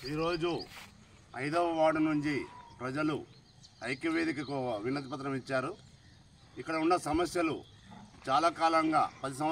ఈరోజు 5వ వార్డు నుంచి ప్రజలు ఐక్యవేదికకు వినతి పత్రం ఇచ్చారు. ఇక్కడ ఉన్న సమస్యలు చాలా కాలంగా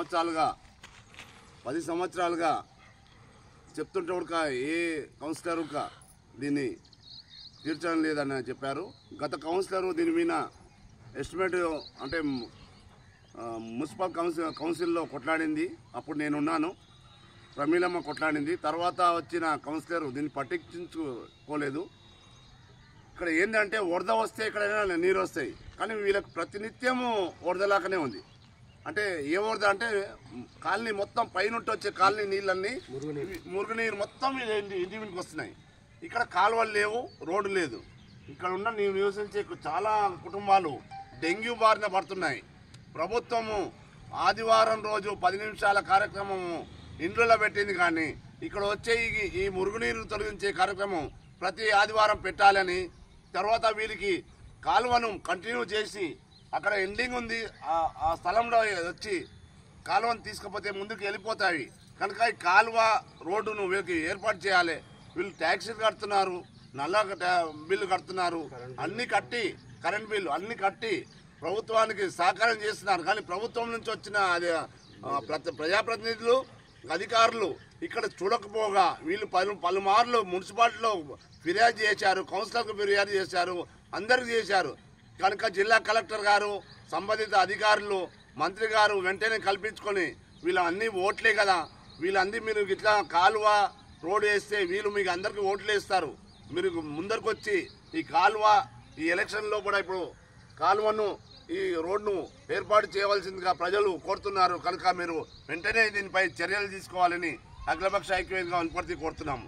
10 సంవత్సరాలుగా చెప్తుంటే కూడా ఏ కౌన్సిలర్ దీన్ని తీర్చడం లేదని చెప్పారు. గత కౌన్సిలర్ దీని మీద ఎస్టిమేట్ అంటే మున్సిపల్ కౌన్సిల్లో కొట్లాడింది. అప్పుడు నేనున్నాను. ప్రమీలమ్మ కొట్లాడింది. తర్వాత వచ్చిన కౌన్సిలర్ దీన్ని పట్టించుకోలేదు. ఇక్కడ ఏంటంటే వరద వస్తే ఎక్కడైనా నీరు వస్తాయి, కానీ వీళ్ళకి ప్రతినిత్యము వరదలాగానే ఉంది. అంటే ఏ వరద అంటే కాలనీ మొత్తం పైనుంటి వచ్చే కాలనీ నీళ్ళన్నీ మురుగునీరు మొత్తం ఇంటి మీదకి వస్తున్నాయి. ఇక్కడ కాలువలు లేవు, రోడ్డు లేదు. ఇక్కడ ఉన్న నివసించే చాలా కుటుంబాలు డెంగ్యూ బారిన పడుతున్నాయి. ప్రభుత్వము ఆదివారం రోజు 10 నిమిషాల కార్యక్రమము ఇండ్లలో పెట్టింది, కానీ ఇక్కడ వచ్చే ఈ మురుగునీరు తొలగించే కార్యక్రమం ప్రతి ఆదివారం పెట్టాలని, తర్వాత వీరికి కాలువను కంటిన్యూ చేసి అక్కడ ఎండింగ్ ఉంది ఆ స్థలంలో వచ్చి కాలువను తీసుకపోతే ముందుకు వెళ్ళిపోతాయి కనుక ఈ కాలువ రోడ్డును వీళ్ళకి ఏర్పాటు చేయాలి. వీళ్ళు ట్యాక్సీలు కడుతున్నారు, నల్ల బిల్లు కడుతున్నారు, అన్నీ కట్టి కరెంట్ బిల్లు అన్నీ కట్టి ప్రభుత్వానికి సహకారం చేస్తున్నారు. కానీ ప్రభుత్వం నుంచి వచ్చిన అది ప్రజాప్రతినిధులు అధికారులు ఇక్కడ చూడకపోగా వీళ్ళు పలుమార్లు మున్సిపాలిటీలో ఫిర్యాదు చేశారు, కౌన్సిలర్కు ఫిర్యాదు చేశారు, అందరికి చేశారు. కనుక జిల్లా కలెక్టర్ గారు, సంబంధిత అధికారులు, మంత్రి గారు వెంటనే కల్పించుకొని వీళ్ళు అన్నీ ఓట్లే కదా, వీళ్ళందరూ మీరు ఇట్లా కాలువ రోడ్డు వేస్తే వీళ్ళు మీకు అందరికీ ఓట్లు వేస్తారు, మీరు ముందరికి వచ్చి ఈ కాలువ ఈ ఎలక్షన్లో కూడా ఇప్పుడు కాలువను ఈ రోడ్ను ఏర్పాటు చేయవలసిందిగా ప్రజలు కోరుతున్నారు. కనుక మీరు వెంటనే దీనిపై చర్యలు తీసుకోవాలని అఖిలపక్ష ఐక్యవేదికగా వనపర్తి కోరుతున్నాము.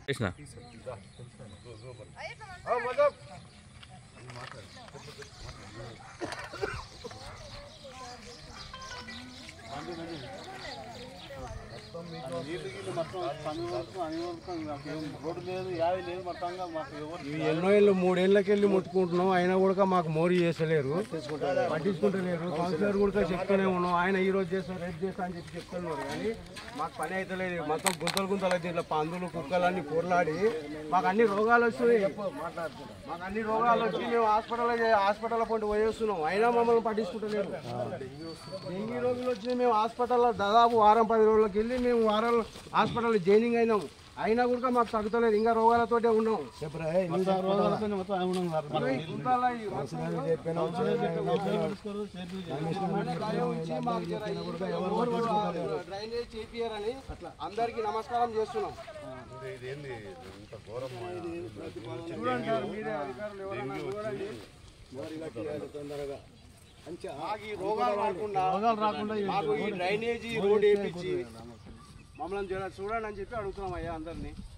ఎన్నో ఏళ్ళు 3 ఏళ్ళకెళ్ళి ముట్టుకుంటున్నాం, అయినా కూడా మాకు మోరీ చేసలేరు, పట్టించుకుంటలేరు. కౌన్సిలర్ కూడా చెప్తూనే ఉన్నాం, ఆయన ఈ రోజు చేస్తాం రేపు చేస్తా అని చెప్పి చెప్తున్నారు, కానీ మాకు పని అయితే లేదు. మొత్తం గుంతలు దీంట్లో పందులు కుక్కలన్నీ పొరలాడి మాకు అన్ని రోగాలు వస్తున్నాయి. మాకు అన్ని రోగాలు వచ్చి మేము హాస్పిటల్ పంట పోయేస్తున్నాం, అయినా మమ్మల్ని పట్టించుకుంటలేరు. డెంగీ రోగులు వచ్చి మేము హాస్పిటల్లో దాదాపు వారం 10 రోజులకి వెళ్ళి మేము వారాలు హాస్పిటల్ జాయినింగ్ అయినాము, అయినా కూడా మాకు తగ్గుతలేదు. ఇంకా రోగాలతోటే ఉన్నాం. డ్రైనేజ్ చేపియారని అందరికి నమస్కారం చేస్తున్నాం. చూడండి సార్, మీరే అధికారులు ఎవరైనా చూడండి, తొందరగా మాకు ఈ రోగాలు రాకుండా మాకు ఈ డ్రైనేజీ రోడ్ వేయించి మమ్మల్ని చూడండి అని చెప్పి అడుగుతున్నాం అయ్యా అందరినీ.